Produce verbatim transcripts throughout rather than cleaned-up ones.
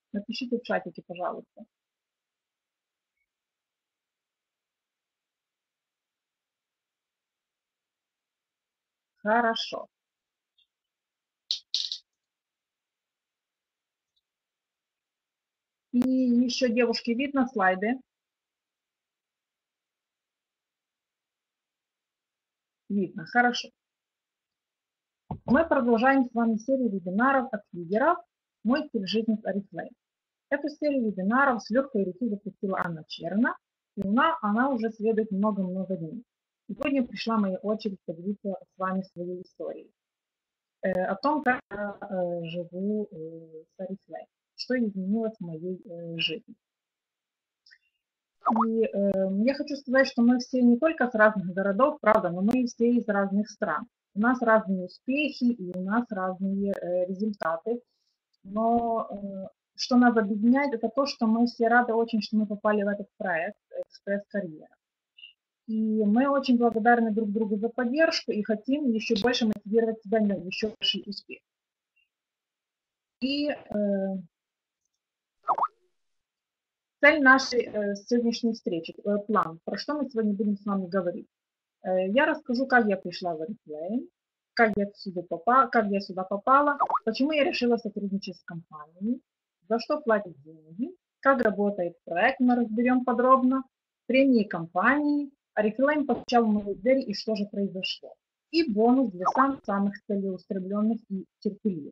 Напишите в чатике, пожалуйста. Хорошо. И еще, девушки, видно слайды? Видно, хорошо. Мы продолжаем с вами серию вебинаров от лидеров «Мой стиль жизни с Oriflame». Эту серию вебинаров с легкой руки запустила Анна Черна, и она, она уже следует много-много дней. Сегодня пришла моя очередь поделиться с вами своей историей. Э, о том, как я э, живу э, с Oriflame, что изменилось в моей э, жизни. И э, я хочу сказать, что мы все не только с разных городов, правда, но мы все из разных стран. У нас разные успехи и у нас разные э, результаты. Но э, что нас объединяет, это то, что мы все рады очень, что мы попали в этот проект «Экспресс-карьера». И мы очень благодарны друг другу за поддержку и хотим еще больше мотивировать себя на еще больший успех. И э, цель нашей э, сегодняшней встречи, э, план, про что мы сегодня будем с вами говорить. Э, я расскажу, как я пришла в Oriflame, как я сюда попала, как я сюда попала, почему я решила сотрудничать с компанией, за что платят деньги, как работает проект, мы разберем подробно, премии компании, Oriflame постучал в мою дверь и что же произошло. И бонус для самых-самых целеустремленных и терпеливых.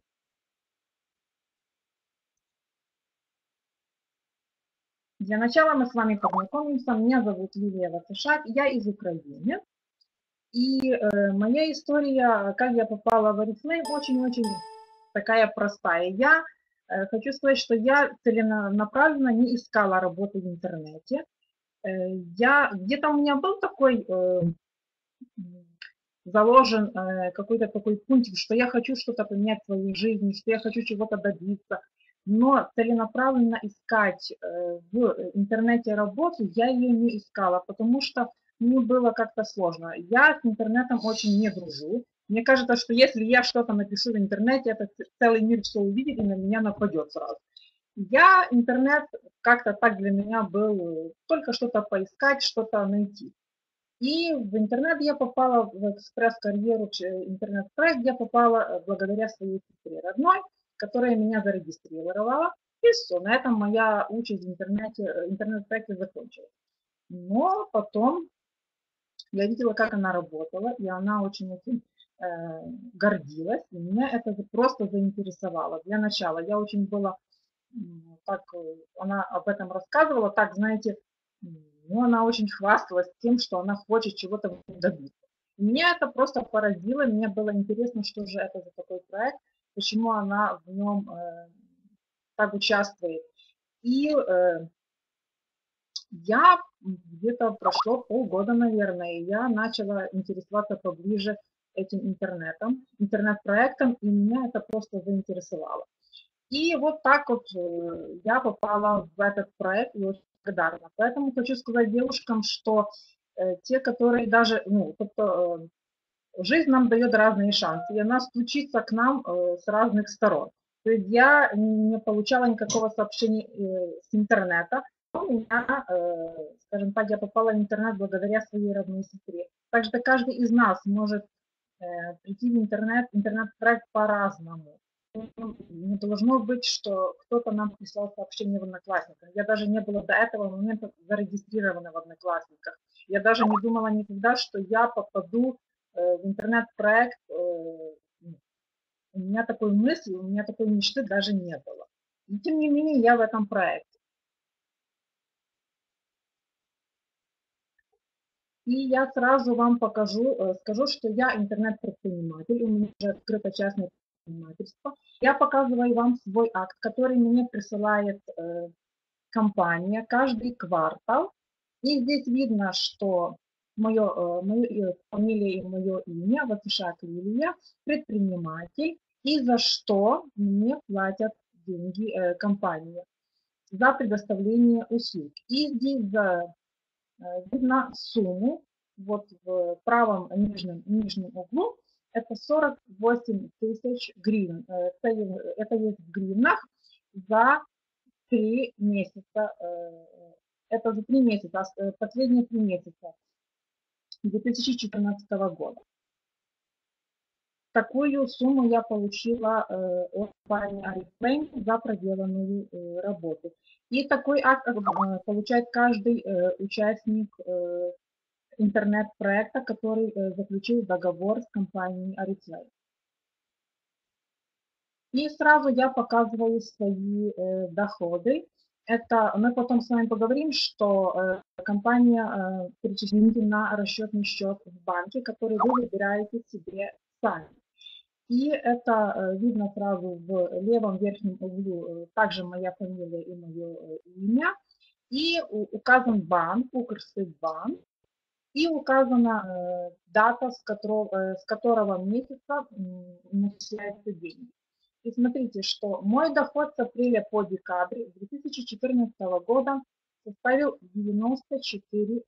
Для начала мы с вами познакомимся. Меня зовут Лилия Ватышак, я из Украины. И э, моя история, как я попала в Oriflame, очень-очень такая простая. Я э, хочу сказать, что я целенаправленно не искала работы в интернете. Э, я, где-то у меня был такой э, заложен э, какой-то такой пунктик, что я хочу что-то поменять в своей жизни, что я хочу чего-то добиться. Но целенаправленно искать э, в интернете работу я ее не искала, потому что мне было как-то сложно. Я с интернетом очень не дружу. Мне кажется, что если я что-то напишу в интернете, это целый мир все увидит и на меня нападет сразу. Я интернет как-то так для меня был только что-то поискать, что-то найти. И в интернет я попала, в экспресс-карьеру, интернет-проект я попала благодаря своей сестре родной, которая меня зарегистрировала. И все, на этом моя участь в интернете, интернет-проекте закончилась. Но потом я видела, как она работала, и она очень этим э, гордилась, и меня это просто заинтересовало. Для начала я очень была, так, она об этом рассказывала, так, знаете, ну, она очень хвасталась тем, что она хочет чего-то добиться. Меня это просто поразило, мне было интересно, что же это за такой проект, почему она в нем э, так участвует. И э, я где-то прошло полгода, наверное, и я начала интересоваться поближе этим интернетом, интернет-проектом, и меня это просто заинтересовало. И вот так вот я попала в этот проект и очень благодарна. Поэтому хочу сказать девушкам, что э, те, которые даже, ну, тобто, э, жизнь нам дает разные шансы, и она стучится к нам э, с разных сторон. То есть я не получала никакого сообщения э, с интернета, у меня, э, скажем так, я попала в интернет благодаря своей родной сестре. Также каждый из нас может э, прийти в интернет, интернет-проект по-разному. Не должно быть, что кто-то нам прислал сообщение в Одноклассниках. Я даже не была до этого момента зарегистрирована в Одноклассниках. Я даже не думала никогда, что я попаду э, в интернет-проект. Э, у меня такой мысли, у меня такой мечты даже не было. И тем не менее я в этом проекте. И я сразу вам покажу, скажу, что я интернет-предприниматель, у меня уже открыто частное предпринимательство. Я показываю вам свой акт, который мне присылает э, компания каждый квартал. И здесь видно, что мое, э, мое фамилия и мое имя, Ватышак Лилия, предприниматель, и за что мне платят деньги э, компания за предоставление услуг. И здесь за видно сумму, вот в правом нижнем, нижнем углу, это сорок восемь тысяч гривен. Это, это есть в гривнах за три месяца, э, это за три месяца, а последние три месяца две тысячи четырнадцатого года. Такую сумму я получила э, от компании Oriflame за проделанную э, работу. И такой акт э, получает каждый э, участник э, интернет-проекта, который э, заключил договор с компанией Oriflame. И сразу я показываю свои э, доходы. Это мы потом с вами поговорим, что э, компания э, перечисляет на расчетный счет в банке, который вы выбираете себе сами. И это э, видно сразу в левом верхнем углу, э, также моя фамилия и мое э, имя. И у, указан банк, Укрсиббанк, и указана э, дата, с которого, э, с которого месяца э, начисляются деньги. И смотрите, что мой доход с апреля по декабрь две тысячи четырнадцатого года составил девяносто четыре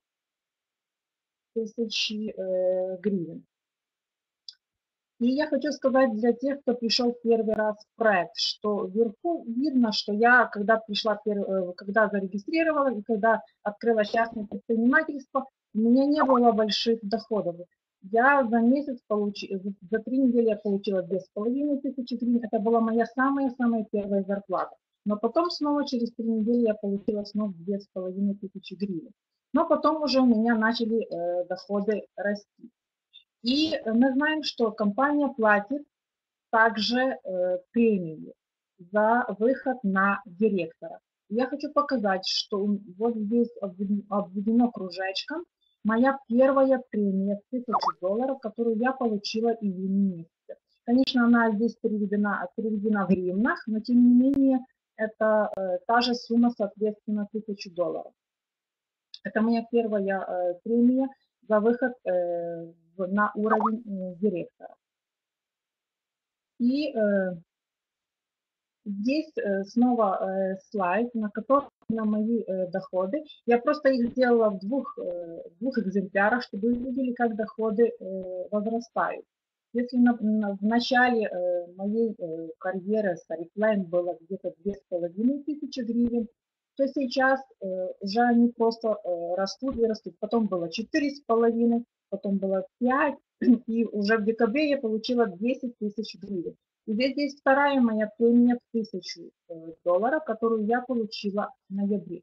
тысячи э, гривен. И я хочу сказать для тех, кто пришел первый раз в проект, что вверху видно, что я, когда пришла, когда зарегистрировала и когда открыла частное предпринимательство, у меня не было больших доходов. Я за месяц получила, за три недели я получила две с половиной тысячи гривен. Это была моя самая-самая первая зарплата. Но потом снова через три недели я получила снова две с половиной тысячи гривен. Но потом уже у меня начали э, доходы расти. И мы знаем, что компания платит также э, премию за выход на директора. Я хочу показать, что вот здесь обведено кружечком моя первая премия в тысячу долларов, которую я получила в июне месяце. Конечно, она здесь переведена, переведена в гривнах, но тем не менее это э, та же сумма, соответственно, тысячу долларов. Это моя первая э, премия за выход э, на уровень э, директора. И э, здесь э, снова э, слайд, на котором на мои э, доходы. Я просто их сделала в двух, э, двух экземплярах, чтобы вы видели, как доходы э, возрастают. Если на, на, в начале э, моей э, карьеры с Oriflame было где-то две с половиной тысячи гривен, то сейчас э, уже они просто э, растут и растут. Потом было четыре с половиной, потом было пять, и уже в декабре я получила десять тысяч гривен. И здесь есть вторая моя премия в тысячу долларов, которую я получила в ноябре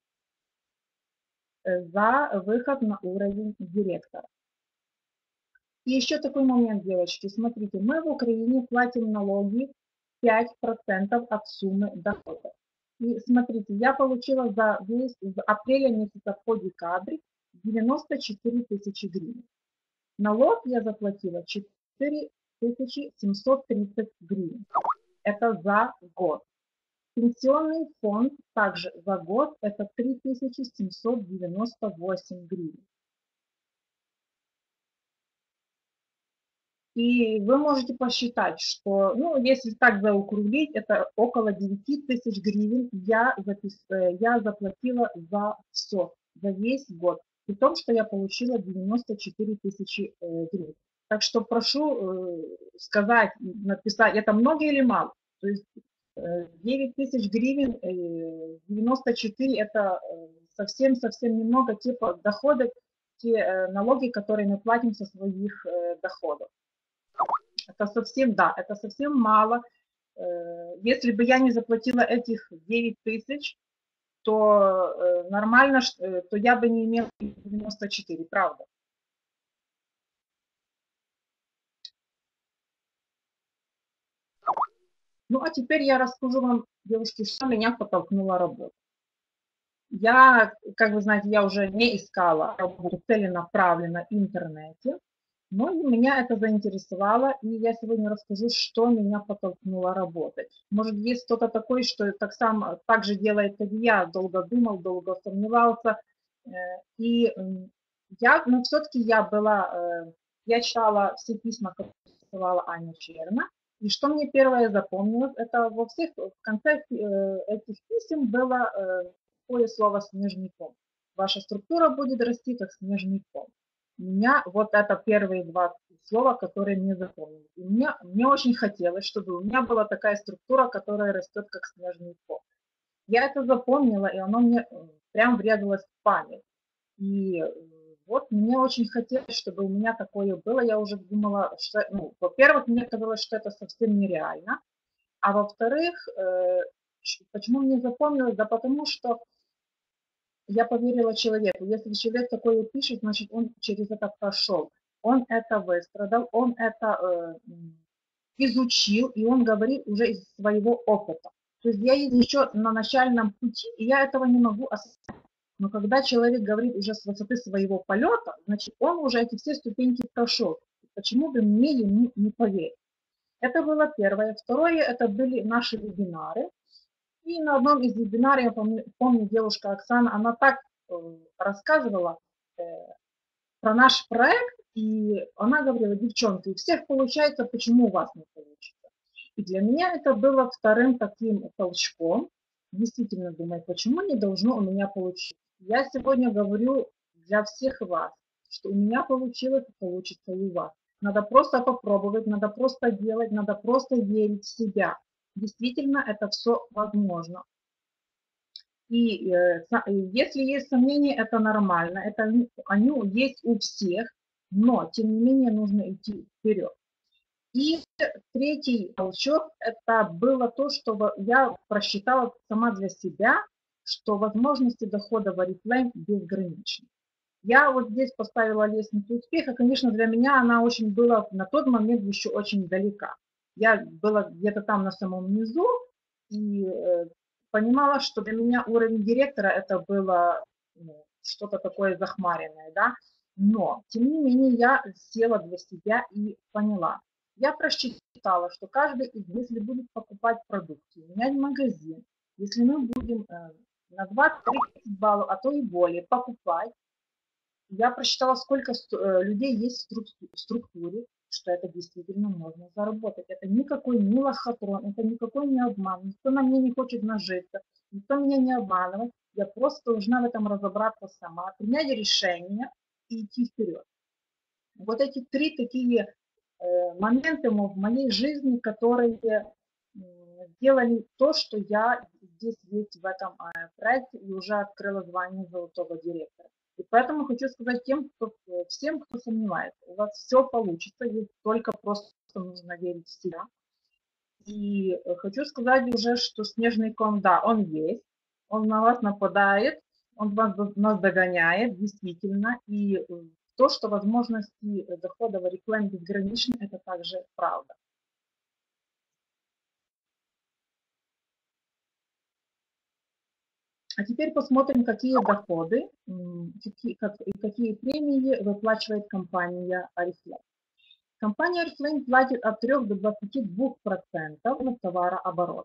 за выход на уровень директора. И еще такой момент, девочки, смотрите, мы в Украине платим налоги пять процентов от суммы дохода. И смотрите, я получила за весь с апреля месяца по декабрь девяносто четыре тысячи гривен. Налог я заплатила четыре тысячи семьсот тридцать гривен. Это за год. Пенсионный фонд также за год это три тысячи семьсот девяносто восемь гривен. И вы можете посчитать, что, ну, если так заокруглить, это около девяти тысяч гривен я, запис... я заплатила за все, за весь год. При том, что я получила девяносто четыре тысячи гривен. Так что прошу сказать, написать, это много или мало? То есть девять тысяч гривен, девяносто четыре это совсем-совсем немного, типа доходы, те налоги, которые мы платим со своих доходов. Это совсем, да, это совсем мало. Если бы я не заплатила этих девять тысяч, то нормально, то я бы не имела девяносто четыре, правда. Ну, а теперь я расскажу вам, девушки, что меня подтолкнуло работать. Я, как вы знаете, я уже не искала работу целенаправленно в интернете, но меня это заинтересовало, и я сегодня расскажу, что меня подтолкнуло работать. Может, есть кто-то такой, что так, сам, так же делает, как и я, долго думал, долго сомневался. И я, но все-таки я была, я читала все письма, которые писала Аня Черна, и что мне первое запомнилось, это во всех, в конце этих писем было такое слово «снежный ком». Ваша структура будет расти, как снежный ком. У меня вот это первые два слова, которые мне запомнились. И мне, мне очень хотелось, чтобы у меня была такая структура, которая растет, как снежный ком. Я это запомнила, и оно мне э, прям врезалось в память. И э, вот мне очень хотелось, чтобы у меня такое было. Я уже думала, что, ну, во-первых, мне казалось, что это совсем нереально. А во-вторых, э, ш- почему мне запомнилось? Да потому что я поверила человеку. Если человек такое пишет, значит, он через это прошел. Он это выстрадал, он это э, м, изучил, и он говорит уже из своего опыта. То есть я еще на начальном пути, и я этого не могу осознать. Но когда человек говорит уже с высоты своего полета, значит, он уже эти все ступеньки прошел. Почему бы мне ему не поверить? Это было первое. Второе, это были наши вебинары. И на одном из вебинаров, я помню, помню девушка Оксана, она так э, рассказывала э, про наш проект, и она говорила: девчонки, у всех получается, почему у вас не получится? И для меня это было вторым таким толчком. Действительно думаю, почему не должно у меня получиться? Я сегодня говорю для всех вас, что у меня получилось, и получится и у вас. Надо просто попробовать, надо просто делать, надо просто верить в себя. Действительно, это все возможно. И э, если есть сомнения, это нормально, это они есть у всех, но тем не менее нужно идти вперед. И третий толчок, это было то, что я просчитала сама для себя, что возможности дохода в Oriflame безграничны. Я вот здесь поставила лестницу успеха. Конечно, для меня она очень была на тот момент еще очень далека. Я была где-то там на самом низу и э, понимала, что для меня уровень директора это было ну, что-то такое захмаренное, да. Но, тем не менее, я села для себя и поняла. Я просчитала, что каждый, если будет покупать продукты, менять магазин, если мы будем э, на двадцать-тридцать баллов, а то и более покупать, я просчитала, сколько людей есть в структуре, что это действительно можно заработать. Это никакой не лохотрон, это никакой не обман. Никто на мне не хочет нажиться, никто меня не обманывает. Я просто должна в этом разобраться сама, принять решение и идти вперед. Вот эти три такие э, моменты в моей жизни, которые э, сделали то, что я здесь есть в этом э, проекте и уже открыла звание золотого директора. И поэтому хочу сказать тем, кто, всем, кто сомневается, у вас все получится, есть только просто нужно верить в себя. И хочу сказать уже, что снежный ком, да, он есть, он на вас нападает, он вас, нас догоняет, действительно, и то, что возможности дохода в Oriflame безграничны, это также правда. А теперь посмотрим, какие доходы и какие премии выплачивает компания Oriflame. Компания Oriflame платит от трёх до двадцати двух процентов на товарооборот.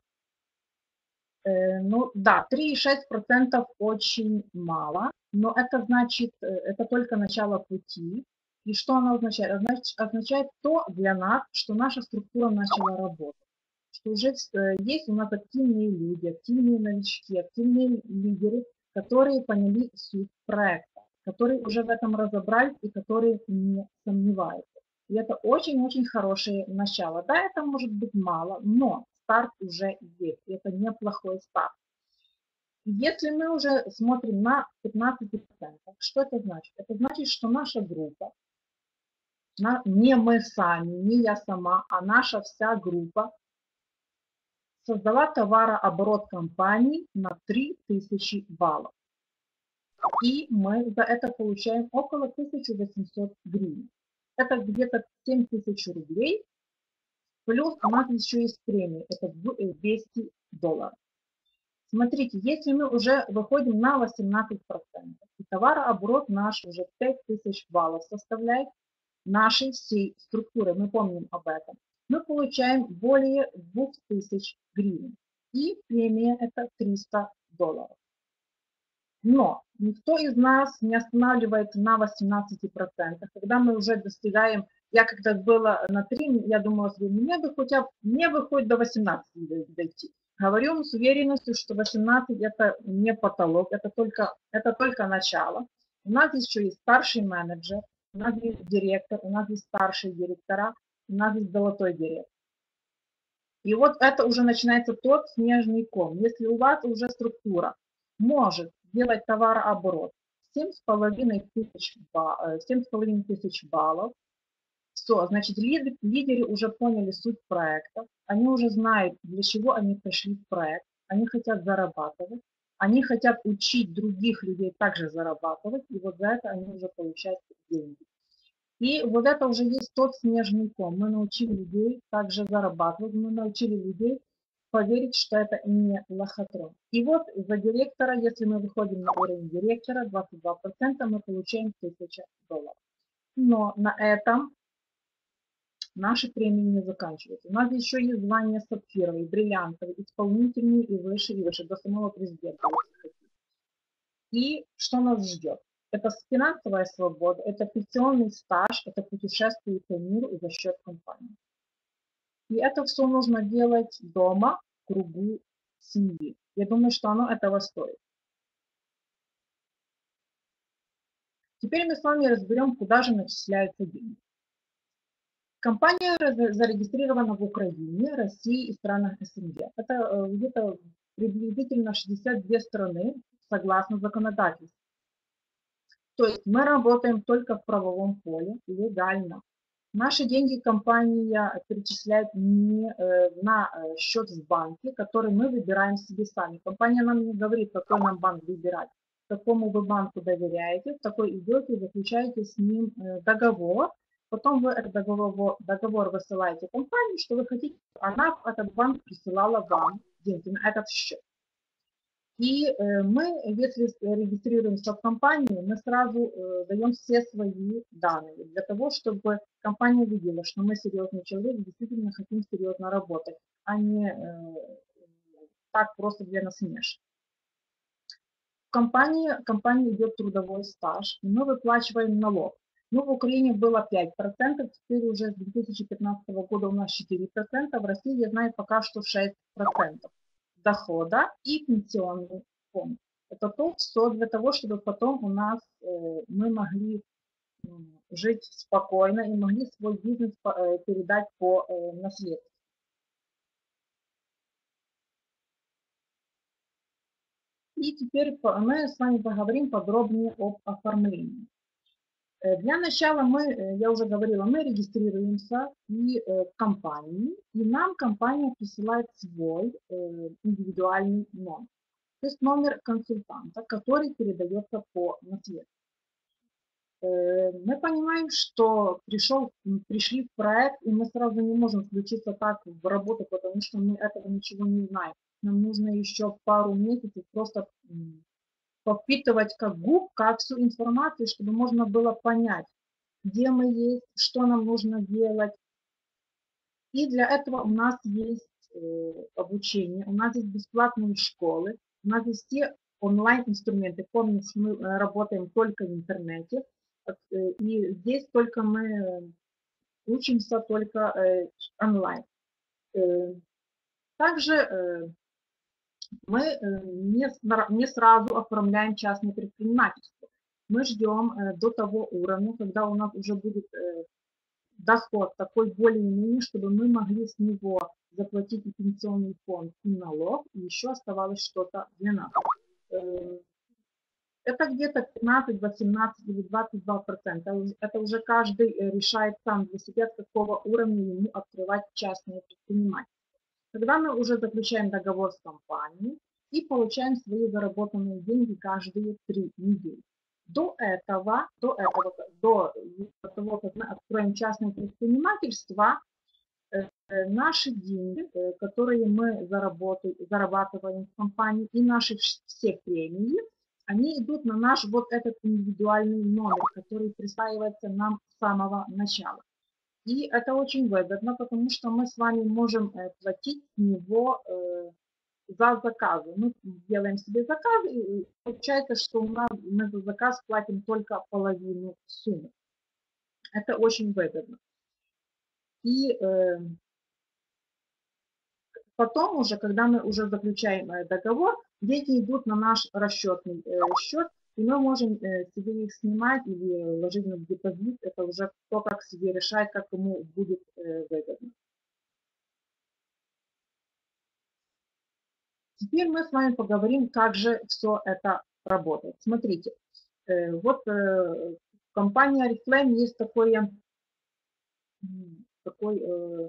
Ну да, три и шесть процентов очень мало, но это значит, это только начало пути. И что оно означает? Означает, означает то для нас, что наша структура начала работать. Что уже есть у нас активные люди, активные новички, активные лидеры, которые поняли суть проекта, которые уже в этом разобрались и которые не сомневаются. И это очень-очень хорошее начало. Да, это может быть мало, но старт уже есть, и это неплохой старт. Если мы уже смотрим на пятнадцать процентов, что это значит? Это значит, что наша группа, не мы сами, не я сама, а наша вся группа создала товарооборот компании на три тысячи баллов. И мы за это получаем около тысячи восьмисот гривен. Это где-то семь тысяч рублей. Плюс у нас еще есть премия, это двести долларов. Смотрите, если мы уже выходим на восемнадцать процентов, и товарооборот наш уже пять тысяч баллов составляет нашей всей структуры, мы помним об этом, мы получаем более двух тысяч гривен. И премия это триста долларов. Но никто из нас не останавливается на восемнадцати процентах, когда мы уже достигаем. Я когда была на три, я думала, что мне бы хотя бы, мне бы хоть до восемнадцати дойти. Говорю с уверенностью, что восемнадцать это не потолок, это только, это только начало. У нас еще есть старший менеджер, у нас есть директор, у нас есть старшие директора, у нас есть золотой директор. И вот это уже начинается тот снежный ком. Если у вас уже структура может делать товарооборот семь с половиной тысяч, семь с половиной тысяч баллов, все, значит, лидеры, лидеры уже поняли суть проекта, они уже знают, для чего они пришли в проект, они хотят зарабатывать, они хотят учить других людей также зарабатывать, и вот за это они уже получают деньги. И вот это уже есть тот снежный ком. Мы научили людей также зарабатывать, мы научили людей поверить, что это не лохотрон. И вот за директора, если мы выходим на уровень директора, двадцать два процента мы получаем тысячу долларов. Но на этом наши премии не заканчиваются. У нас еще есть звания сапфировые, бриллиантовые, исполнительные и выше, и выше, до самого президента, если хотите. И что нас ждет? Это финансовая свобода, это пенсионный стаж, это путешествие по миру и за счет компании. И это все нужно делать дома, в кругу семьи. Я думаю, что оно этого стоит. Теперь мы с вами разберем, куда же начисляются деньги. Компания зарегистрирована в Украине, России и странах СНГ. Это где-то приблизительно шестьдесят две страны, согласно законодательству. То есть мы работаем только в правовом поле, легально. Наши деньги компания перечисляет не на счет в банке, который мы выбираем себе сами. Компания нам не говорит, какой нам банк выбирать, какому вы банку доверяете, в такой идете и заключаете с ним договор. Потом вы этот договор, договор высылаете компании, что вы хотите, она, этот банк присылала вам деньги на этот счет. И мы, если регистрируемся в компании, мы сразу даем все свои данные для того, чтобы компания видела, что мы серьезный человек, действительно хотим серьезно работать, а не так просто для насмешки. В компании, в компании идет трудовой стаж, и мы выплачиваем налог. Ну, в Украине было пять процентов, теперь уже с две тысячи пятнадцатого года у нас четыре процента, в России, я знаю, пока что шесть процентов дохода и пенсионный фонд. Это то все для того, чтобы потом у нас э, мы могли э, жить спокойно и могли свой бизнес э, передать по э, наследству. И теперь мы с вами поговорим подробнее об оформлении. Для начала мы, я уже говорила, мы регистрируемся и в компании, и нам компания присылает свой индивидуальный номер. То есть номер консультанта, который передается по наследству. Мы понимаем, что пришел, пришли в проект, и мы сразу не можем включиться так в работу, потому что мы этого ничего не знаем. Нам нужно еще пару месяцев просто подпитывать как губка всю информацию, чтобы можно было понять, где мы есть, что нам нужно делать. И для этого у нас есть э, обучение, у нас есть бесплатные школы, у нас есть все онлайн-инструменты. Помните, мы работаем только в интернете, и здесь только мы учимся только э, онлайн. Э, также э, мы не, не сразу оформляем частное предпринимательство. Мы ждем до того уровня, когда у нас уже будет доход такой более-менее, чтобы мы могли с него заплатить и пенсионный фонд, и налог, и еще оставалось что-то для нас. Это где-то пятнадцать, восемнадцать или двадцать два процента. Это уже каждый решает сам для себя, с какого уровня ему открывать частное предпринимательство. Когда мы уже заключаем договор с компанией и получаем свои заработанные деньги каждые три недели. До этого, до этого, до того, как мы откроем частное предпринимательство, наши деньги, которые мы зарабатываем в компании, и наши все премии, они идут на наш вот этот индивидуальный номер, который присваивается нам с самого начала. И это очень выгодно, потому что мы с вами можем платить с него за заказы. Мы делаем себе заказ, и получается, что у нас мы за заказ платим только половину суммы. Это очень выгодно. И э, потом уже, когда мы уже заключаем договор, деньги идут на наш расчетный э, счет, и мы можем э, себе их снимать или ложить на депозит. Это уже кто как себе решает, как ему будет э, выгодно. Теперь мы с вами поговорим, как же все это работает. Смотрите, э, вот э, в компании Oriflame есть такое, такой, э,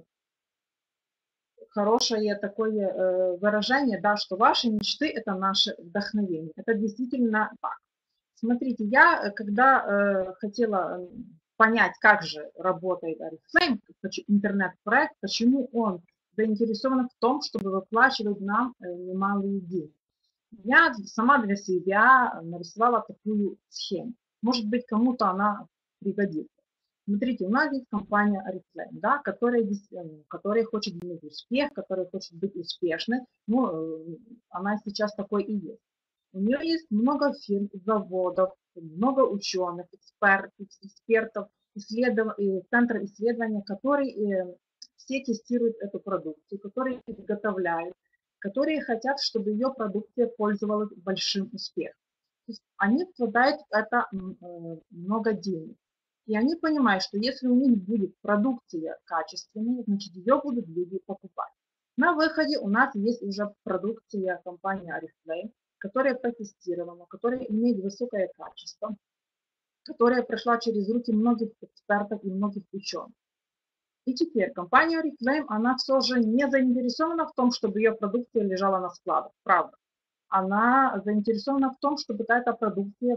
хорошее такое э, выражение, да, что ваши мечты – это наше вдохновение. Это действительно так. Смотрите, я, э, когда э, хотела э, понять, как же работает Oriflame, интернет-проект, почему он заинтересован в том, чтобы выплачивать нам э, немалые деньги. Я сама для себя нарисовала такую схему. Может быть, кому-то она пригодится. Смотрите, у нас есть компания Oriflame, да, которая, которая хочет иметь успех, которая хочет быть успешной. Ну, она сейчас такой и есть. У нее есть много фирм, заводов, много ученых, экспертов, экспертов исследов... центр исследования, которые все тестируют эту продукцию, которые изготовляют, которые хотят, чтобы ее продукция пользовалась большим успехом. То есть они вкладают в это много денег. И они понимают, что если у них будет продукция качественная, значит ее будут люди покупать. На выходе у нас есть уже продукция компании Oriflame, которая протестирована, которая имеет высокое качество, которая прошла через руки многих экспертов и многих ученых. И теперь компания Oriflame, она все же не заинтересована в том, чтобы ее продукция лежала на складах, правда. Она заинтересована в том, чтобы эта продукция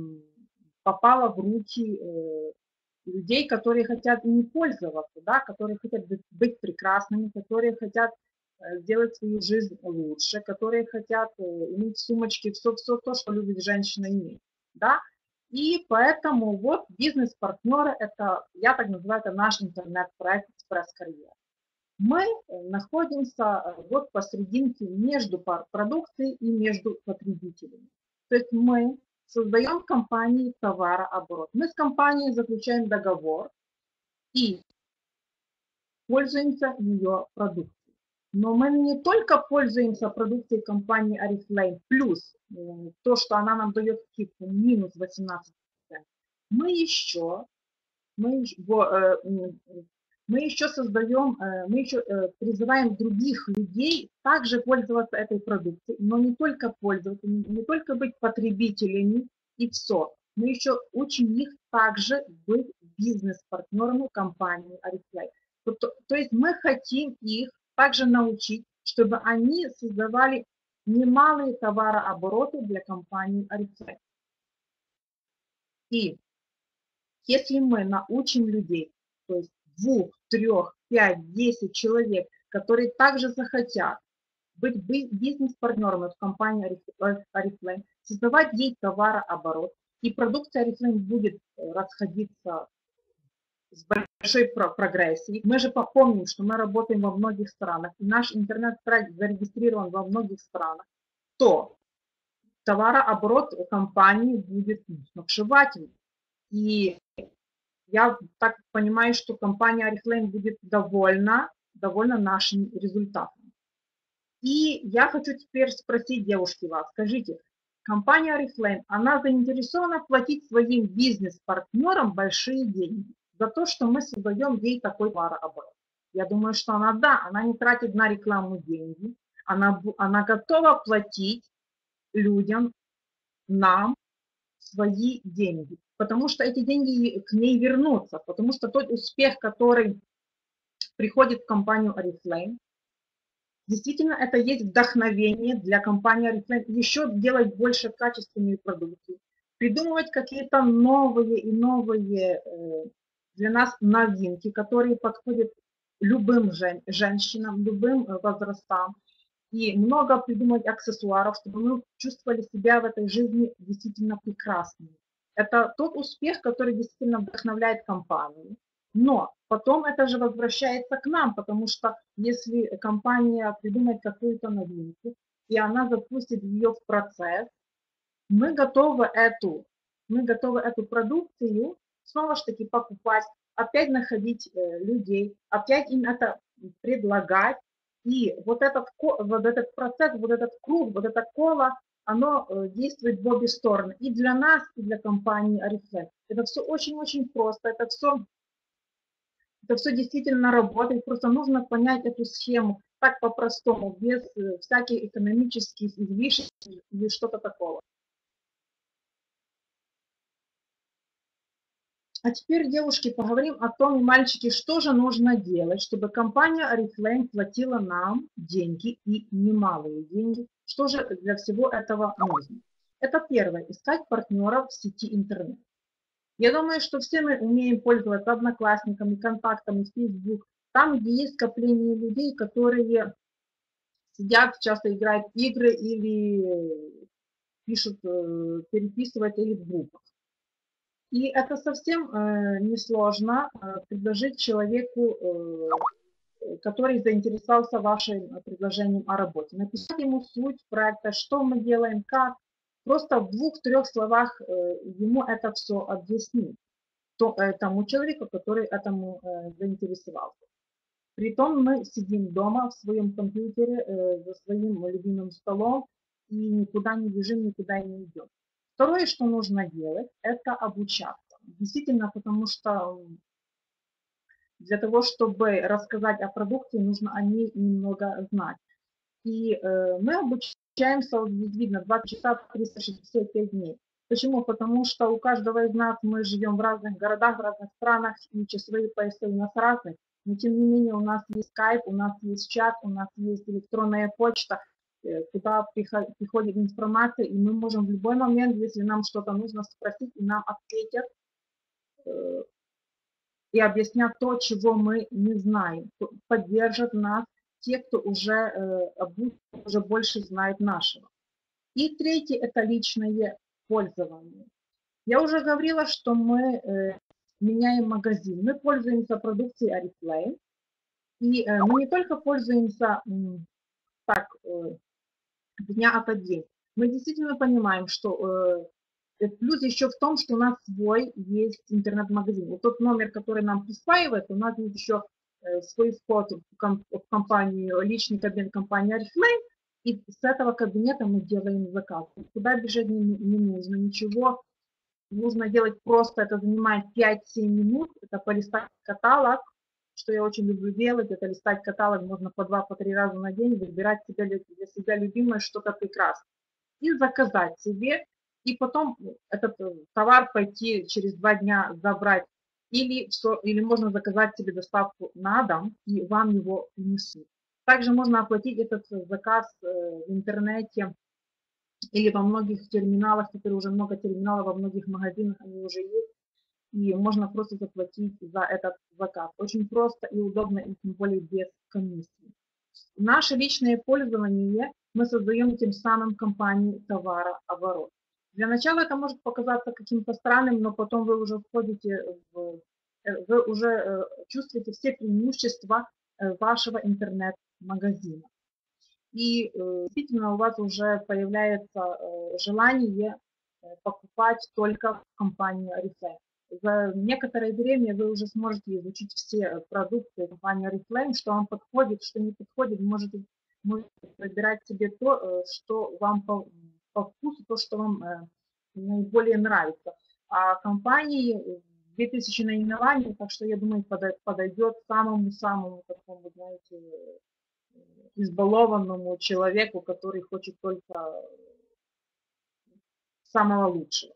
попала в руки людей, которые хотят ими пользоваться, да, которые хотят быть, быть прекрасными, которые хотят сделать свою жизнь лучше, которые хотят иметь в сумочке все, все то, что любит женщина иметь. Да? И поэтому вот бизнес-партнеры, это, я так называю, это наш интернет-проект «Экспресс-карьера». Мы находимся вот посерединке между продукцией и между потребителями. То есть мы создаем компании товарооборот. Мы с компанией заключаем договор и пользуемся ее продукцией. Но мы не только пользуемся продукцией компании Oriflame, плюс то, что она нам дает скидку минус восемнадцать процентов, мы еще, мы, мы еще создаем, мы еще призываем других людей также пользоваться этой продукцией, но не только пользоваться, не только быть потребителями и все. Мы еще учим их также быть бизнес-партнерами компании Oriflame. То, то есть мы хотим их также научить, чтобы они создавали немалые товарообороты для компании Oriflame. И если мы научим людей, то есть двух, трех, пять, десять человек, которые также захотят быть бизнес-партнерами в компании Oriflame, создавать ей товарооборот, и продукция Oriflame будет расходиться с большой прогрессией. Мы же помним, что мы работаем во многих странах, и наш интернет-проект зарегистрирован во многих странах, то товарооборот компании будет сногсшибательный. И я так понимаю, что компания Oriflame будет довольна, довольна нашим результатом. И я хочу теперь спросить, девушки, вас, скажите, компания Oriflame, она заинтересована платить своим бизнес-партнерам большие деньги за то, что мы создаем ей такой товарооборот? Я думаю, что она, да, она не тратит на рекламу деньги, она, она готова платить людям, нам, свои деньги, потому что эти деньги к ней вернутся, потому что тот успех, который приходит в компанию Oriflame, действительно это есть вдохновение для компании Oriflame еще делать больше качественную продукцию, придумывать какие-то новые и новые для нас новинки, которые подходят любым жен, женщинам, любым возрастам, и много придумать аксессуаров, чтобы мы чувствовали себя в этой жизни действительно прекрасными. Это тот успех, который действительно вдохновляет компанию. Но потом это же возвращается к нам, потому что если компания придумает какую-то новинку, и она запустит ее в процесс, мы готовы эту, мы готовы эту продукцию снова ж таки покупать, опять находить людей, опять им это предлагать. И вот этот, вот этот процесс, вот этот круг, вот это коло, оно действует в обе стороны. И для нас, и для компании Oriflame. Это все очень-очень просто. Это все, это все действительно работает. Просто нужно понять эту схему. Так по-простому, без э, всяких экономических излишеств или что-то такого. А теперь, девушки, поговорим о том, и мальчики, что же нужно делать, чтобы компания Oriflame платила нам деньги и немалые деньги. Что же для всего этого нужно? Это первое, искать партнеров в сети интернет. Я думаю, что все мы умеем пользоваться Одноклассниками, контактами, Facebook, там, где есть скопление людей, которые сидят, часто играют в игры или пишут, э, переписывают или в группах. И это совсем э, несложно э, предложить человеку, э, который заинтересовался вашим предложением о работе. Написать ему суть проекта, что мы делаем, как. Просто в двух-трех словах э, ему это все объяснить. То, э, тому человеку, который этому э, заинтересовался. Притом мы сидим дома в своем компьютере, э, за своим любимым столом и никуда не бежим, никуда не идем. Второе, что нужно делать, это обучаться. Действительно, потому что для того, чтобы рассказать о продукте, нужно о ней немного знать. И э, мы обучаемся, видно, двадцать часа, триста шестьдесят пять дней. Почему? Потому что у каждого из нас, мы живем в разных городах, в разных странах, и часовые пояса у нас разные. Но тем не менее у нас есть скайп, у нас есть чат, у нас есть электронная почта, куда приходит информация, и мы можем в любой момент, если нам что-то нужно спросить, и нам ответят и объяснят то, чего мы не знаем, поддержат нас те, кто уже, уже больше знает нашего. И третье – это личное пользование. Я уже говорила, что мы меняем магазин, мы пользуемся продукцией Oriflame, и мы не только пользуемся так, дня ото день. Мы действительно понимаем, что э, плюс еще в том, что у нас свой есть интернет-магазин. Вот тот номер, который нам присваивает, у нас есть еще э, свой вход в, комп в компанию, личный кабинет компании Oriflame, и с этого кабинета мы делаем заказ. Куда бежать не, не нужно, ничего. Нужно делать просто, это занимает пять-семь минут, это полистать каталог, что я очень люблю делать, это листать каталог, можно по два, по три раза на день, выбирать себе, для себя любимое что-то прекрасное. И заказать себе, и потом этот товар пойти через два дня забрать. Или, все, или можно заказать себе доставку на дом, и вам его принесут. Также можно оплатить этот заказ в интернете или во многих терминалах, теперь уже много терминалов, во многих магазинах они уже есть. И можно просто заплатить за этот заказ. Очень просто и удобно, и тем более без комиссии. Наше личное пользование мы создаем тем самым компании товарооборот. Для начала это может показаться каким-то странным, но потом вы уже входите в, вы уже чувствуете все преимущества вашего интернет-магазина. И действительно у вас уже появляется желание покупать только в компании Oriflame. За некоторое время вы уже сможете изучить все продукты компании Oriflame, что вам подходит, что не подходит, можете, можете выбирать себе то, что вам по, по вкусу, то, что вам наиболее нравится. А компании две тысячи наименований, так что я думаю, подойдет самому-самому такому, знаете, избалованному человеку, который хочет только самого лучшего.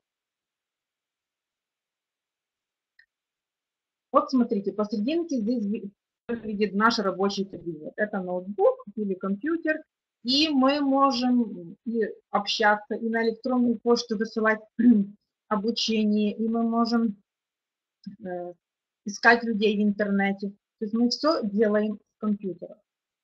Вот смотрите, посерединке здесь выглядит наш рабочий кабинет. Это ноутбук или компьютер, и мы можем и общаться, и на электронную почту высылать обучение, и мы можем э, искать людей в интернете. То есть мы все делаем с компьютера.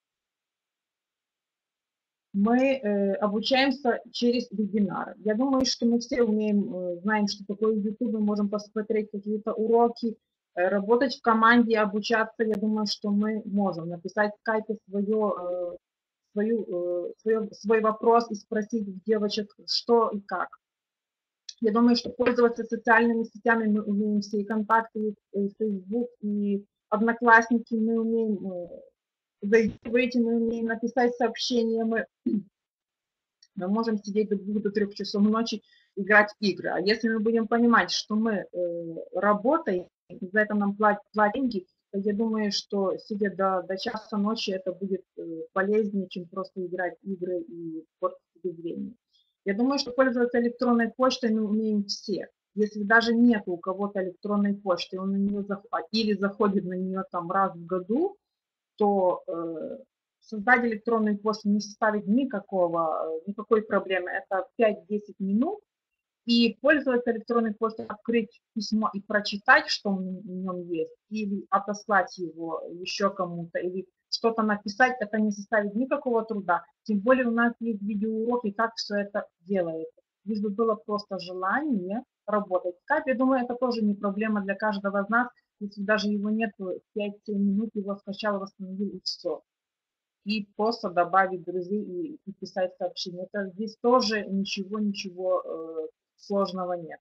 Мы э, обучаемся через вебинары. Я думаю, что мы все умеем, э, знаем, что такое YouTube, мы можем посмотреть какие-то уроки, э, работать в команде, обучаться. Я думаю, что мы можем написать в скайпе свое, э, свою, э, свое, свой вопрос и спросить девочек, что и как. Я думаю, что пользоваться социальными сетями мы умеем все, и контакты, и Facebook, и Одноклассники мы умеем. Э, Выйти, мы умеем написать сообщение, мы, мы можем сидеть до двух, до трех часов ночи, играть в игры. А если мы будем понимать, что мы э, работаем, за это нам платят, платят деньги, Я думаю, что сидя до, до часа ночи, это будет э, полезнее, чем просто играть в игры и портить себе зрение. Я думаю, что пользоваться электронной почтой мы умеем все. Если даже нет у кого-то электронной почты, он на нее заходит, или заходит на нее там раз в году, то э, создать электронную почту не составит никакого, никакой проблемы. Это пять-десять минут. И пользоваться электронной почтой, открыть письмо и прочитать, что в нем есть, или отослать его еще кому-то, или что-то написать, это не составит никакого труда. Тем более у нас есть видеоуроки, как все это делается. Лишь бы было просто желание работать. Скайп, я думаю, это тоже не проблема для каждого из нас. Если даже его нет, пять-семь минут его скачал, восстановил и все. И просто добавить друзей и, и писать сообщения. Это здесь тоже ничего, ничего э, сложного нет.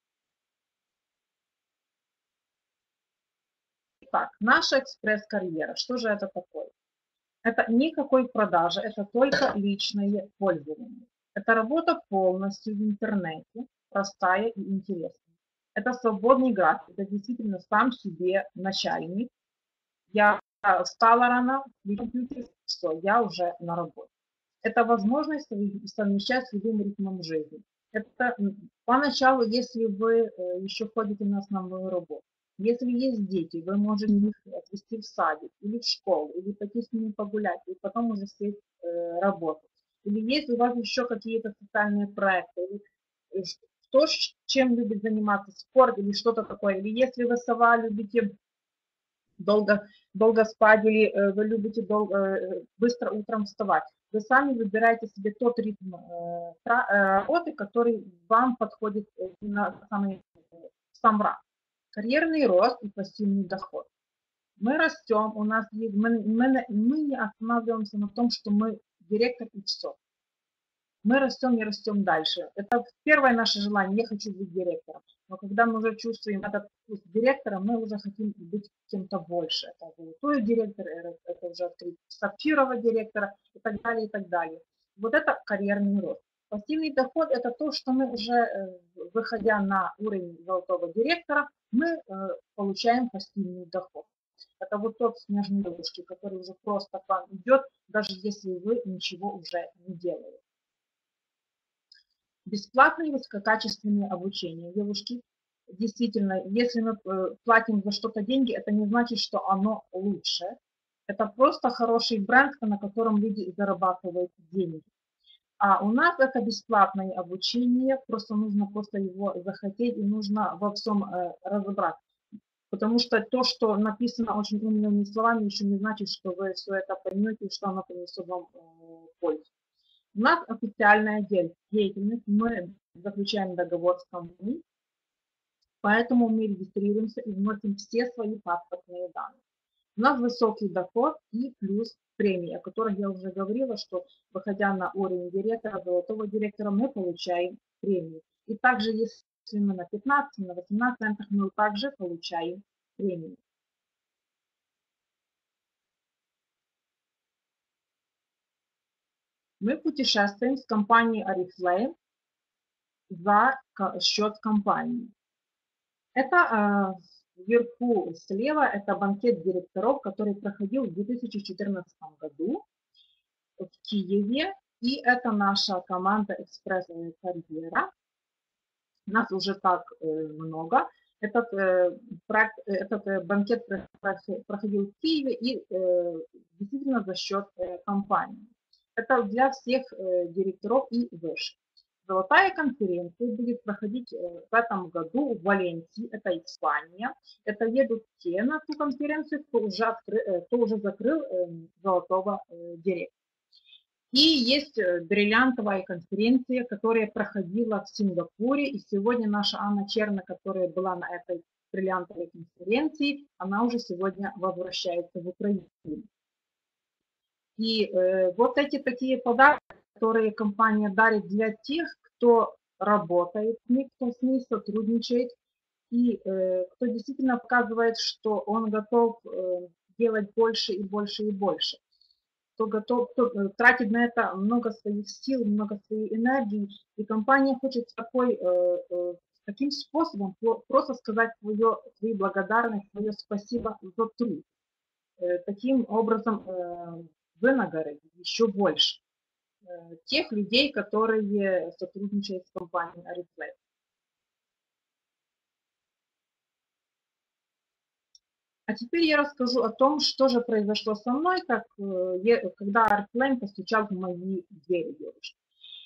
Итак, наша экспресс-карьера. Что же это такое? Это никакой продажи, это только личное пользование. Это работа полностью в интернете, простая и интересная. Это свободный график, это действительно сам себе начальник. Я встала рано, компьютер, все, я уже на работе. Это возможность совмещать с любым ритмом жизни. Это поначалу, если вы еще ходите на основную работу. Если есть дети, вы можете их отвезти в садик или в школу, или пойти с ними погулять, и потом уже сесть э, работать. Или есть у вас еще какие-то социальные проекты, или кто чем любит заниматься, спорт или что-то такое. Или если вы сова любите долго, долго спать, или э, вы любите долго, э, быстро утром вставать. Вы сами выбираете себе тот ритм э, работы, который вам подходит на самый сам раз. Карьерный рост и пассивный доход. Мы растем, у нас есть, мы, мы, мы не останавливаемся на том, что мы директор и все. Мы растем и растем дальше. Это первое наше желание, я хочу быть директором. Но когда мы уже чувствуем этот вкус директора, мы уже хотим быть кем-то больше. Это золотой директор, это уже сапфирового директора и так далее, и так далее. Вот это карьерный рост. Пассивный доход – это то, что мы уже, выходя на уровень золотого директора, мы получаем пассивный доход. Это вот тот снежный девушки, который уже просто к вам идет, даже если вы ничего уже не делаете. Бесплатное высококачественное обучение. Девушки, действительно, если мы платим за что-то деньги, это не значит, что оно лучше. Это просто хороший бренд, на котором люди зарабатывают деньги. А у нас это бесплатное обучение, просто нужно просто его захотеть и нужно во всем разобраться. Потому что то, что написано очень умными словами, еще не значит, что вы все это поймете и что оно принесет вам пользу. У нас официальная деятельность, мы заключаем договор с компанией, поэтому мы регистрируемся и вносим все свои паспортные данные. У нас высокий доход и плюс премии, о которых я уже говорила, что выходя на уровень директора, золотого директора, мы получаем премию. И также, если мы на пятнадцать, на восемнадцать центах, мы также получаем премию. Мы путешествуем с компанией Oriflame за счет компании. Это вверху слева, это банкет директоров, который проходил в две тысячи четырнадцатом году в Киеве. И это наша команда экспресс-карьера. Нас уже так много. Этот, проект, этот банкет проходил в Киеве и действительно за счет компании. Это для всех директоров и выше. Золотая конференция будет проходить в этом году в Валенсии, это Испания. Это едут те на ту конференцию, кто уже, откры, кто уже закрыл золотого директора. И есть бриллиантовая конференция, которая проходила в Сингапуре. И сегодня наша Анна Черна, которая была на этой бриллиантовой конференции, она уже сегодня возвращается в Украину. И э, вот эти такие подарки, которые компания дарит для тех, кто работает с ней, кто с ней сотрудничает, и э, кто действительно показывает, что он готов э, делать больше и больше и больше. Кто готов, кто э, тратит на это много своих сил, много своей энергии. И компания хочет в такой, э, э, таким способом просто сказать свое, свою благодарность, свое спасибо за труд. Таким образом вынаградить еще больше тех людей, которые сотрудничают с компанией Oriflame. А теперь я расскажу о том, что же произошло со мной, как, когда Oriflame постучал в мои двери, девушки.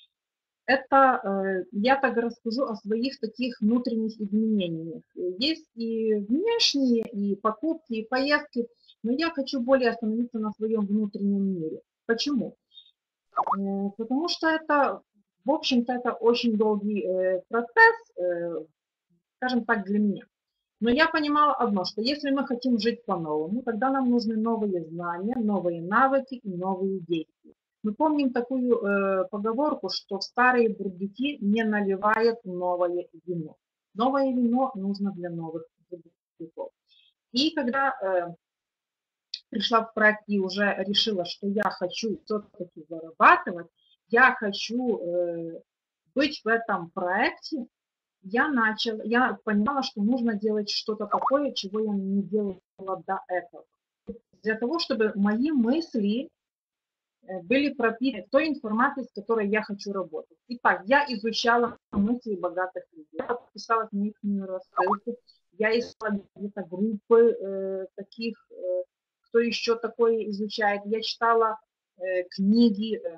Это я так расскажу о своих таких внутренних изменениях. Есть и внешние, и покупки, и поездки, но я хочу более остановиться на своем внутреннем мире. Почему? Потому что это, в общем-то, это очень долгий процесс, скажем так, для меня. Но я понимала одно, что если мы хотим жить по-новому, тогда нам нужны новые знания, новые навыки и новые действия. Мы помним такую э, поговорку, что в старые бурдюки не наливает новое вино. Новое вино нужно для новых бурдюков. И когда э, пришла в проект и уже решила, что я хочу все-таки зарабатывать, я хочу э, быть в этом проекте, я начала, я понимала, что нужно делать что-то такое, чего я не делала до этого. Для того, чтобы мои мысли были пропитаны той информацией, с которой я хочу работать. Итак, я изучала мысли богатых людей, я подписалась на их рассылку, я искала где-то группы э, таких, э, кто еще такое изучает, я читала э, книги. Э,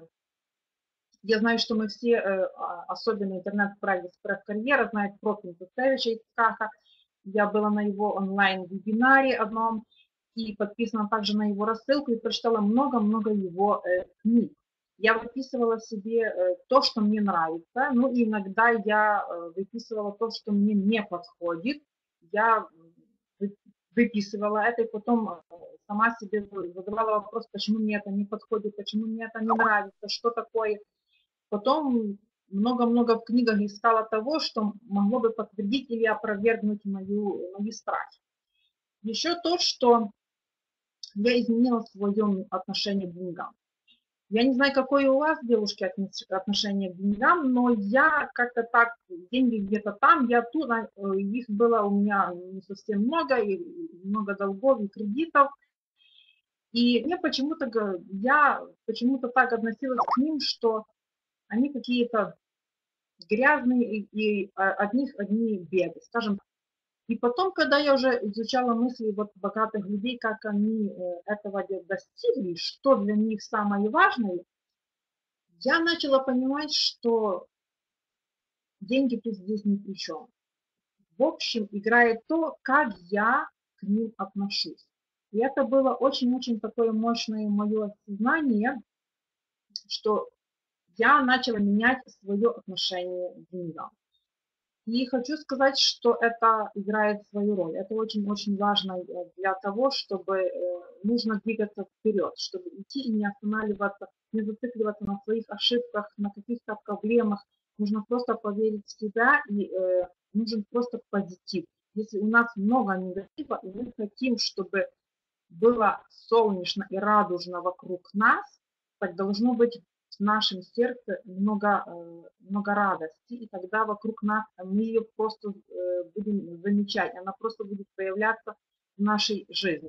Я знаю, что мы все, особенно интернет-проект «Карьера», знают про Пинтусевича Ицхака. Я была на его онлайн-вебинаре одном и подписана также на его рассылку и прочитала много-много его книг. Я выписывала себе то, что мне нравится, ну и иногда я выписывала то, что мне не подходит. Я выписывала это и потом сама себе задавала вопрос, почему мне это не подходит, почему мне это не нравится, что такое. Потом много-много в книгах искала того, что могло бы подтвердить или опровергнуть мою, мои страхи. Еще то, что я изменила свое отношение к деньгам. Я не знаю, какое у вас, девушки, отношение к деньгам, но я как-то так, деньги где-то там, я тут, их было у меня не совсем много, и много долгов и кредитов. И мне почему-то, я почему-то так относилась к ним, что они какие-то грязные, и, и от них одни беды, скажем. И потом, когда я уже изучала мысли вот богатых людей, как они этого достигли, что для них самое важное, я начала понимать, что деньги тут здесь ни при чем. В общем, играет то, как я к ним отношусь. И это было очень-очень такое мощное мое осознание, что я начала менять свое отношение к деньгам. И хочу сказать, что это играет свою роль. Это очень-очень важно для того, чтобы нужно двигаться вперед, чтобы идти и не останавливаться, не зацикливаться на своих ошибках, на каких-то проблемах. Нужно просто поверить в себя и э, нужен просто позитив. Если у нас много негатива, и мы хотим, чтобы было солнечно и радужно вокруг нас, так должно быть в нашем сердце много, много радости, и тогда вокруг нас мы ее просто будем замечать, она просто будет появляться в нашей жизни.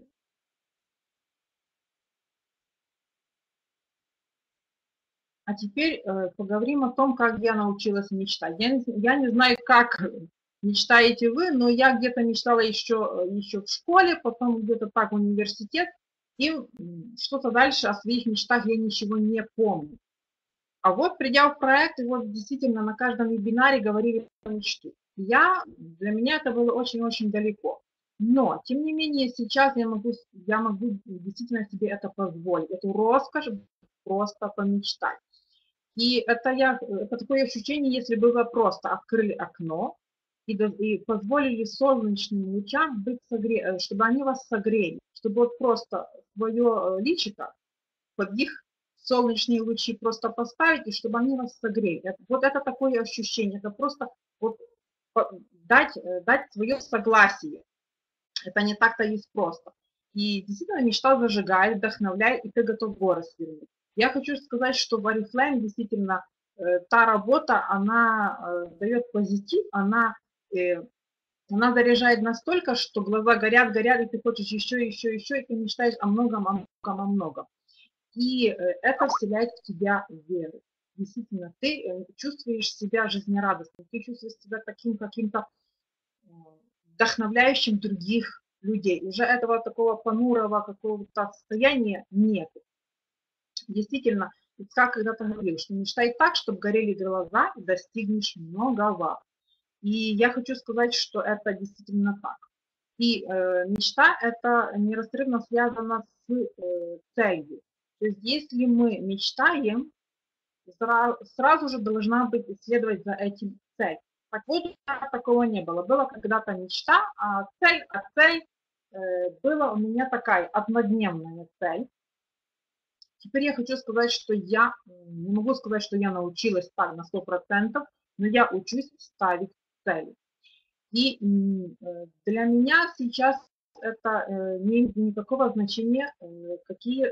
А теперь поговорим о том, как я научилась мечтать. Я не, я не знаю, как мечтаете вы, но я где-то мечтала еще, еще в школе, потом где-то так в университет, и что-то дальше о своих мечтах я ничего не помню. А вот придя в проект, и вот действительно на каждом вебинаре говорили про мечту. Я, для меня это было очень-очень далеко. Но, тем не менее, сейчас я могу, я могу действительно себе это позволить, эту роскошь просто помечтать. И это, я, это такое ощущение, если бы вы просто открыли окно и, и позволили солнечным лучам быть согре... чтобы они вас согрели, чтобы вот просто свое личико под их солнечные лучи просто поставить, и чтобы они вас согрели. Вот это такое ощущение, это просто вот дать, дать свое согласие. Это не так-то есть просто. И действительно мечта зажигает, вдохновляет, и ты готов горы свернуть. Я хочу сказать, что в Oriflame действительно э, та работа, она э, дает позитив, она э, она заряжает настолько, что глаза горят, горят, и ты хочешь еще, еще, еще, и ты мечтаешь о многом, о многом, о многом. И э, это вселяет в тебя веру. Действительно, ты э, чувствуешь себя жизнерадостным, ты чувствуешь себя таким каким-то э, вдохновляющим других людей. Уже этого такого понурого какого-то состояния нет. Действительно, Ицхак когда-то говорил, что мечтай так, чтобы горели глаза, и достигнешь многого. И я хочу сказать, что это действительно так. И э, мечта это неразрывно связана с э, целью. То есть если мы мечтаем, сразу, сразу же должна быть следовать за этим цель. Так вот, такого не было. Была когда-то мечта, а цель, а цель э, была у меня такая однодневная цель. Теперь я хочу сказать, что я не могу сказать, что я научилась так на сто процентов, но я учусь ставить цели. И для меня сейчас это не имеет никакого значения, какие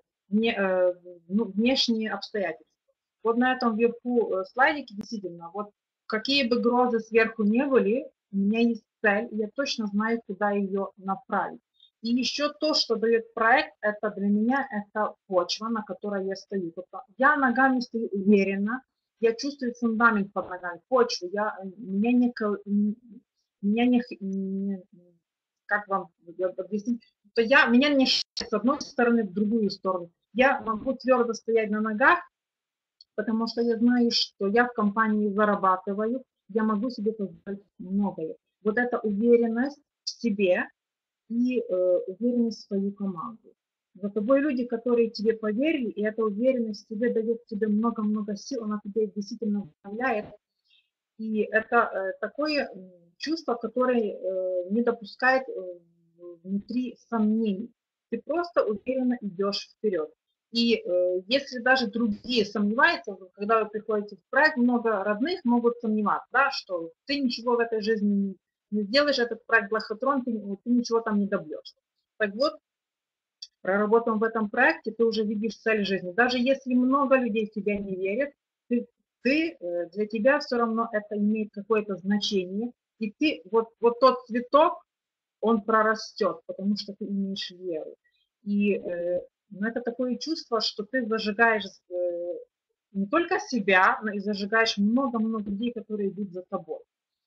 ну, внешние обстоятельства. Вот на этом вверху слайдике действительно, вот какие бы грозы сверху не были, у меня есть цель, и я точно знаю, куда ее направить. И еще то, что дает проект, это для меня это почва, на которой я стою. Я ногами стою уверенно, я чувствую фундамент под ногами, почву, я, меня не, меня не, не как вам объяснить, то я, меня не с одной стороны в другую сторону. Я могу твердо стоять на ногах, потому что я знаю, что я в компании зарабатываю, я могу себе позволить многое. Вот эта уверенность в себе и э, уверенность в свою команду. За тобой люди, которые тебе поверили, и эта уверенность в тебе дает тебе много-много сил, она тебя действительно вдохновляет. И это э, такое чувство, которое э, не допускает э, внутри сомнений. Ты просто уверенно идешь вперед. И э, если даже другие сомневаются, когда вы приходите в проект, много родных могут сомневаться, да, что ты ничего в этой жизни не, не сделаешь, этот проект Блохотрон, ты, ты ничего там не добьешь. Так вот, проработав в этом проекте, ты уже видишь цель жизни. Даже если много людей в тебя не верят, ты, ты, для тебя все равно это имеет какое-то значение. И ты, вот, вот тот цветок, он прорастет, потому что ты имеешь веру. И э, ну, это такое чувство, что ты зажигаешь э, не только себя, но и зажигаешь много-много людей, которые идут за тобой.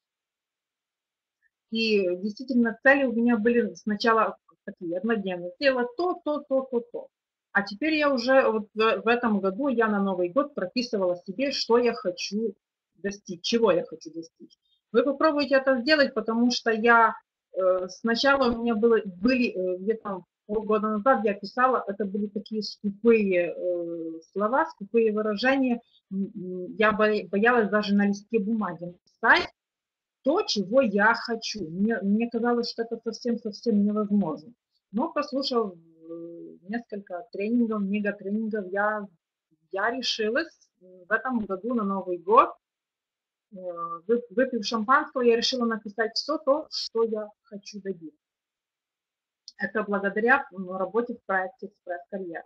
И действительно цели у меня были сначала такие однодневные. Сделать то, то, то, то, то. А теперь я уже вот в, в этом году, я на Новый год прописывала себе, что я хочу достичь, чего я хочу достичь. Вы попробуйте это сделать, потому что я э, сначала у меня было, были э, где-то полгода назад я писала, это были такие скупые э, слова, скупые выражения. Я боялась даже на листке бумаги написать то, чего я хочу. Мне, мне казалось, что это совсем-совсем невозможно. Но прослушав несколько тренингов, мегатренингов, я, я решилась в этом году на Новый год, выпив шампанского, я решила написать все то, что я хочу добиться. Это благодаря работе в проекте «Экспресс-карьера».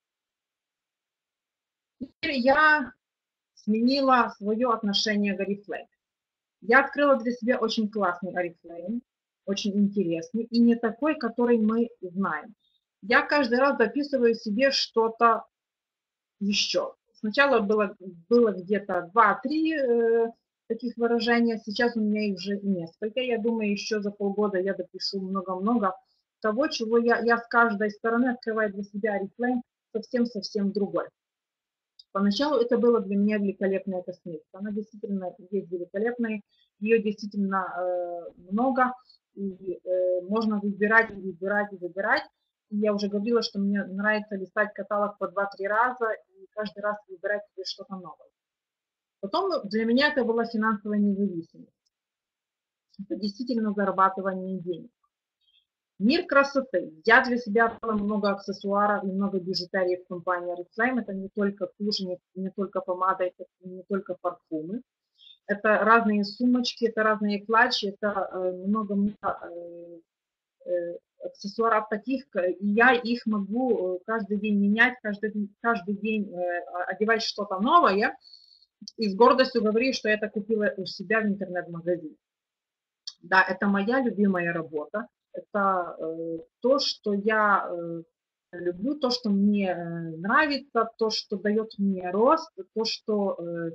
Теперь я сменила свое отношение к Oriflame. Я открыла для себя очень классный Oriflame, очень интересный, и не такой, который мы знаем. Я каждый раз записываю себе что-то еще. Сначала было, было где-то два-три э, таких выражения, сейчас у меня их уже несколько. Я думаю, еще за полгода я допишу много-много того, чего я, я с каждой стороны открываю для себя Oriflame совсем-совсем другой. Поначалу это было для меня великолепная косметика. Она действительно есть великолепная, ее действительно э, много, и э, можно выбирать, выбирать, выбирать. И я уже говорила, что мне нравится листать каталог по два-три раза и каждый раз выбирать себе что-то новое. Потом для меня это была финансовая независимость. Это действительно зарабатывание денег. Мир красоты. Я для себя открыла много аксессуаров и много бижутерии в компании Oriflame. Это не только тушь, не, не только помада, это не только парфумы. Это разные сумочки, это разные клатчи, это много-много э, э, аксессуаров таких, и я их могу каждый день менять, каждый, каждый день э, одевать что-то новое, и с гордостью говорю, что я это купила у себя в интернет-магазине. Да, это моя любимая работа. Это э, то, что я э, люблю, то, что мне э, нравится, то, что дает мне рост, то, что э,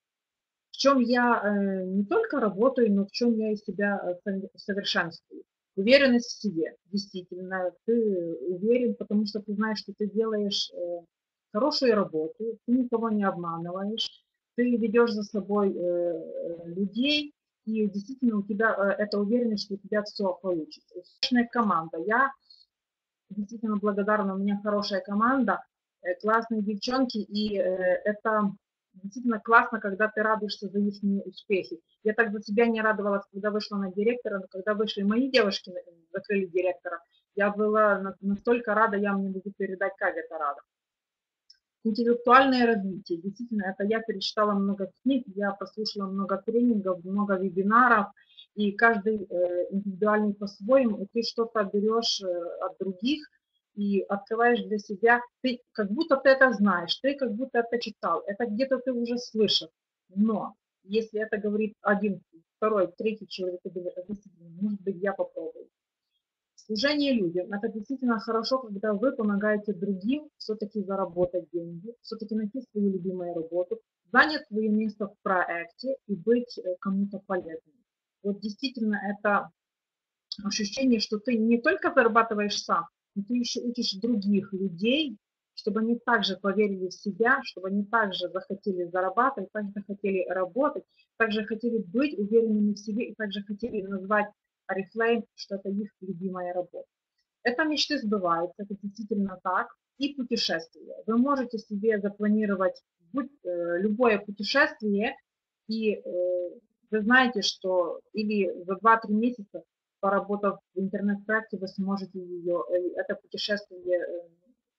в чем я э, не только работаю, но в чем я из себя э, сов- совершенствую. Уверенность в себе, действительно, ты уверен, потому что ты знаешь, что ты делаешь э, хорошую работу, ты никого не обманываешь, ты ведешь за собой э, э, людей, и действительно у тебя э, эта уверенность, что у тебя все получится. Успешная команда. Я действительно благодарна, у меня хорошая команда, э, классные девчонки, и э, это действительно классно, когда ты радуешься за их успехи. Я так за себя не радовалась, когда вышла на директора, но когда вышли мои девушки, э, закрыли директора, я была настолько рада, я вам не могу передать, как это рада. Интеллектуальное развитие. Действительно, это я перечитала много книг, я послушала много тренингов, много вебинаров, и каждый э, индивидуальный по-своему, и ты что-то берешь э, от других и открываешь для себя, ты как будто ты это знаешь, ты как будто это читал, это где-то ты уже слышал, но если это говорит один, второй, третий человек, ты говоришь, может быть, я попробую. Служение людям. Это действительно хорошо, когда вы помогаете другим все-таки заработать деньги, все-таки найти свою любимую работу, занять свое место в проекте и быть э, кому-то полезным. Вот действительно это ощущение, что ты не только зарабатываешь сам, но ты еще учишь других людей, чтобы они также поверили в себя, чтобы они также захотели зарабатывать, также захотели работать, также хотели быть уверенными в себе и также хотели назвать Oriflame, что это их любимая работа. Это мечты сбываются, это действительно так. И путешествия. Вы можете себе запланировать будь, э, любое путешествие, и э, вы знаете, что или за два-три месяца, поработав в интернет-проекте, вы сможете ее, э, это путешествие, э,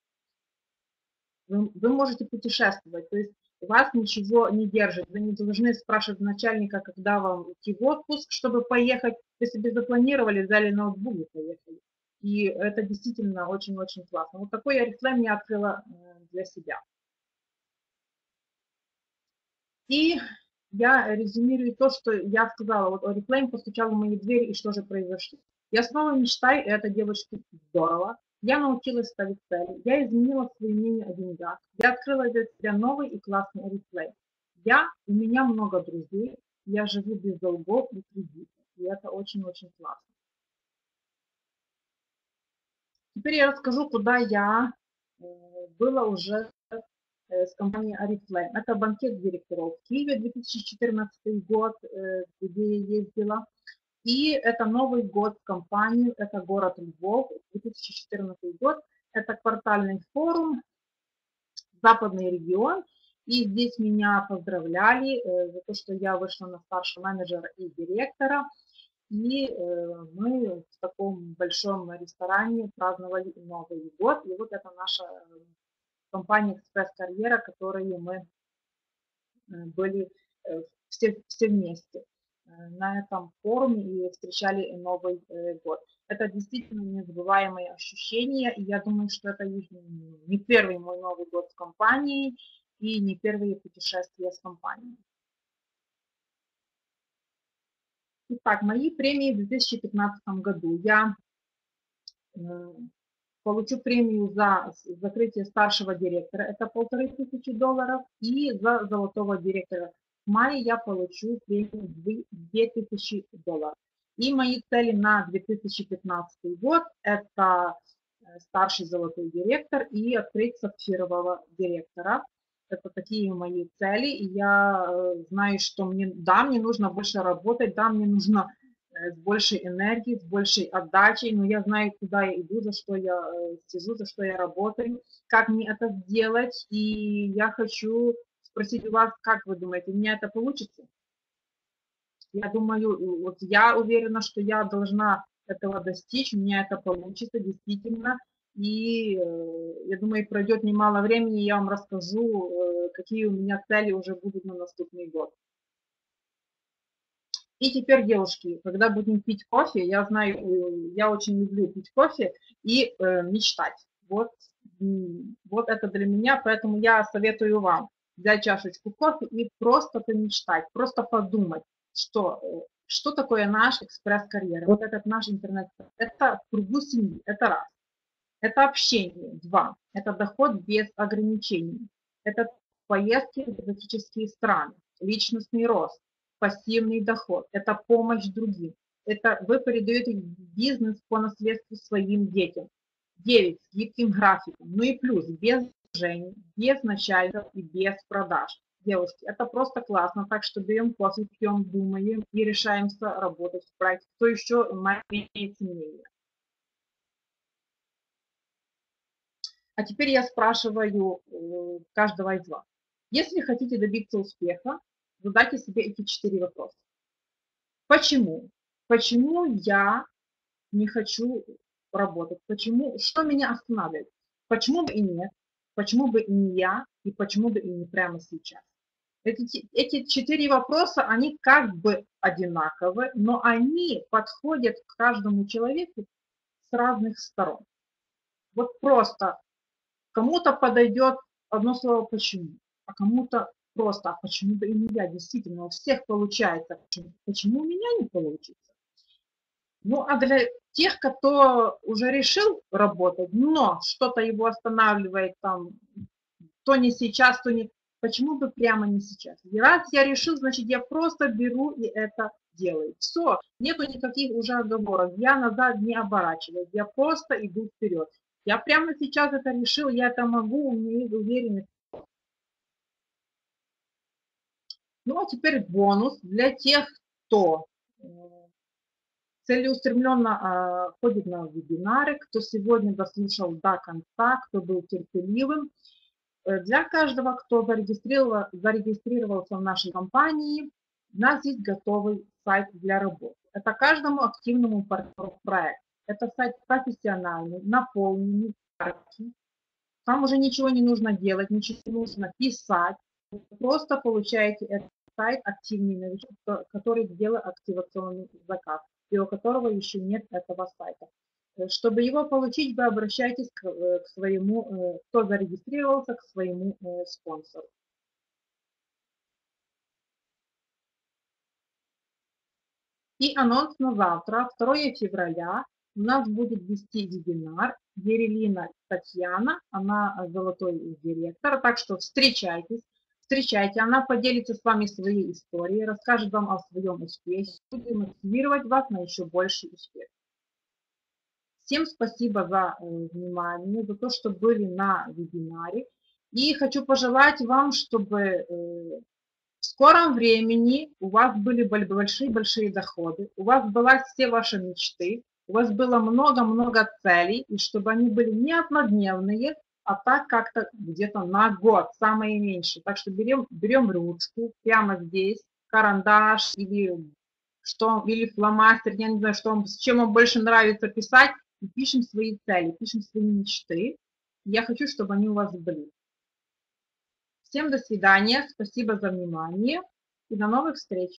вы, вы можете путешествовать, то есть вас ничего не держит, вы не должны спрашивать начальника, когда вам идти в отпуск, чтобы поехать, вы себе запланировали, взяли ноутбук и поехали. И это действительно очень-очень классно. Вот такой Oriflame я открыла для себя. И я резюмирую то, что я сказала. Вот Oriflame постучал в мои двери, и что же произошло? Я снова мечтаю, и это, девочки, здорово. Я научилась ставить цели, я изменила свое мнение о деньгах, я открыла для себя новый и классный Oriflame. Я, у меня много друзей, я живу без долгов и кредитов, и это очень-очень классно. Теперь я расскажу, куда я э, была уже э, с компанией Oriflame. Это банкет директоров в Киеве две тысячи четырнадцатый год, э, где я ездила. И это Новый год в компании, это город Львов, две тысячи четырнадцатый год. Это квартальный форум, западный регион. И здесь меня поздравляли э, за то, что я вышла на старшего менеджера и директора. И э, мы в таком большом ресторане праздновали Новый год. И вот это наша компания «Экспресс-карьера», которые мы э, были э, все, все вместе э, на этом форуме и встречали Новый э, год. Это действительно незабываемые ощущения, и я думаю, что это не первый мой Новый год с компанией и не первые путешествия с компанией. Итак, мои премии в две тысячи пятнадцатом году. Я э, получу премию за закрытие старшего директора, это полторы тысячи долларов, и за золотого директора. В мае я получу премию две тысячи долларов. И мои цели на две тысячи пятнадцатый год – это старший золотой директор и открыть сапфирового директора. Это такие мои цели, и я знаю, что мне, да, мне нужно больше работать, да, мне нужно с большей энергией, с большей отдачей, но я знаю, куда я иду, за что я сижу, за что я работаю, как мне это сделать, и я хочу спросить у вас, как вы думаете, у меня это получится? Я думаю, вот я уверена, что я должна этого достичь, у меня это получится действительно, и я думаю, пройдет немало времени, я вам расскажу, какие у меня цели уже будут на наступный год. И теперь, девушки, когда будем пить кофе, я знаю, я очень люблю пить кофе и э, мечтать. Вот, вот это для меня, поэтому я советую вам взять чашечку кофе и просто помечтать, просто подумать, что Что такое наш экспресс-карьера? Вот этот наш интернет. Это в кругу семьи, это раз. Это общение, два. Это доход без ограничений. Это поездки в экзотические страны, личностный рост, пассивный доход. Это помощь другим. Это вы передаете бизнес по наследству своим детям. девять. С гибким графиком. Ну и плюс, без вложений, без начальников и без продаж. Девушки, это просто классно, так что берем кофе, пьем, думаем и решаемся работать в проекте. Кто еще имеет мнение? А теперь я спрашиваю каждого из вас. Если хотите добиться успеха, задайте себе эти четыре вопроса. Почему? Почему я не хочу работать? Почему? Что меня останавливает? Почему бы и нет? Почему бы и не я? И почему бы и не прямо сейчас? Эти, эти четыре вопроса, они как бы одинаковы, но они подходят к каждому человеку с разных сторон. Вот просто кому-то подойдет одно слово «почему», а кому-то просто «а почему бы и не я?» Действительно, у всех получается. Почему, почему у меня не получится? Ну, а для тех, кто уже решил работать, но что-то его останавливает там, то не сейчас, то не... Почему бы прямо не сейчас? И раз я решил, значит, я просто беру и это делаю. Все, нету никаких уже оговоров. Я назад не оборачиваюсь, я просто иду вперед. Я прямо сейчас это решил, я это могу, у меня есть уверенность. Ну, а теперь бонус для тех, кто целеустремленно ходит на вебинары, кто сегодня дослушал до конца, кто был терпеливым. Для каждого, кто зарегистрировал, зарегистрировался в нашей компании, у нас есть готовый сайт для работы. Это каждому активному партнеру проекта. Это сайт профессиональный, наполненный, яркий. Там уже ничего не нужно делать, ничего не нужно писать. Вы просто получаете этот сайт активный новичок, который сделал активационный заказ, и у которого еще нет этого сайта. Чтобы его получить, вы обращаетесь к, к своему, кто зарегистрировался, к своему спонсору. И анонс на завтра, второе февраля, у нас будет вести вебинар Ерелина Татьяна, она золотой директор, так что встречайтесь, встречайте, она поделится с вами своей историей, расскажет вам о своем успехе, будет мотивировать вас на еще больший успех. Всем спасибо за внимание, за то, что были на вебинаре. И хочу пожелать вам, чтобы в скором времени у вас были большие-большие доходы, у вас были все ваши мечты, у вас было много-много целей, и чтобы они были не однодневные, а так как-то где-то на год, самое меньшее. Так что берем, берем ручку прямо здесь, карандаш или, что, или фломастер, я не знаю, что вам, с чем вам больше нравится писать, и пишем свои цели, пишем свои мечты. Я хочу, чтобы они у вас были. Всем до свидания, спасибо за внимание и до новых встреч.